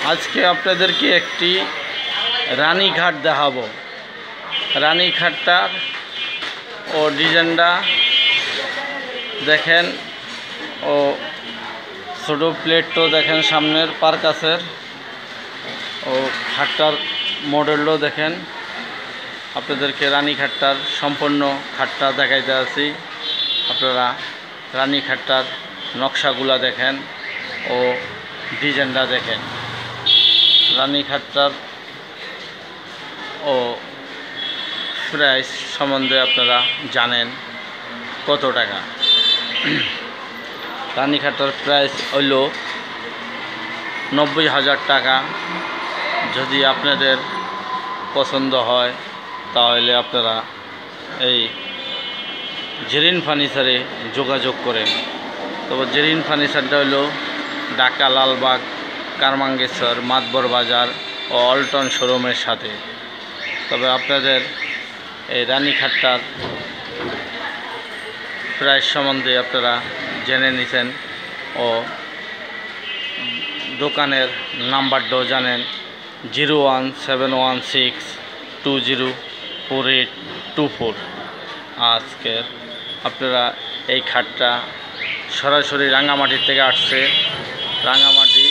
আজকে আপনাদেরকে একটি রানীঘাট দেখাবো। রানীঘাটটার ও ডিজাইনটা দেখেন, ও ছোটো প্লেটও দেখেন, সামনের পার্কাসের ও ঘাটটার মডেলও দেখেন। আপনাদেরকে রানীঘাটটার সম্পূর্ণ ঘাটটা দেখাইতে আছি। আপনারা রানীঘাটটার নকশাগুলা দেখেন ও ডিজাইনটা দেখেন। রানীঘাটটার ও প্রাইস সম্বন্ধে আপনারা জানেন কত টাকা। রানীঘাটটার প্রাইস হইল 90,000 টাকা। যদি আপনাদের পছন্দ হয় তাহলে আপনারা এই জেরিন ফার্নিচারে যোগাযোগ করেন। তবে জেরিন ফার্নিচারটা হলো ঢাকা লালবাগ, কারমাঙ্গেশ্বর, মাতবর বাজার ও অল্টন শোরুমের সাথে। তবে আপনাদের এই রানীঘাটটার প্রাইস সম্বন্ধে আপনারা জেনে নিছেন ও দোকানের নাম্বারটাও জানেন, 01716204824। আজকের আপনারা এই খাটটা সরাসরি রাঙ্গামাটির থেকে আসছে। রাঙ্গামাটি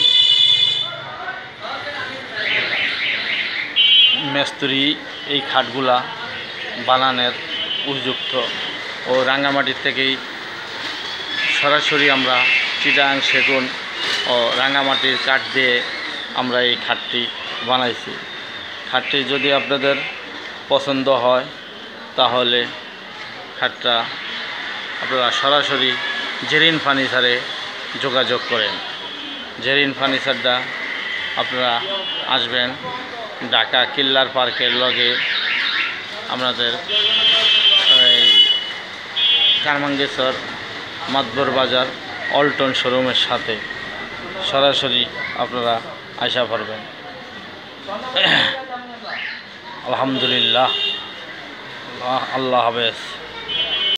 মিস্ত্রি এই খাটগুলা বানানোর উপযুক্ত ও রাঙ্গামাটির থেকেই সরাসরি আমরা চিটাং, সেগুন ও রাঙ্গামাটির কাঠ দিয়ে আমরা এই খাটটি বানাইছি। খাটটি যদি আপনাদের পছন্দ হয় তাহলে খাটটা আপনারা সরাসরি জেরিন ফার্নিচারে যোগাযোগ করেন। জেরিন ফার্নিচারটা আপনারা আসবেন ঢাকা কিল্লার পার্কের লগে আপনাদের এই কারমাঙ্গেশ্বর, মাতবর বাজার, অল্টন শোরুমের সাথে সরাসরি আপনারা আশা করবেন। আলহামদুলিল্লাহ, আল্লাহ হাফেজ।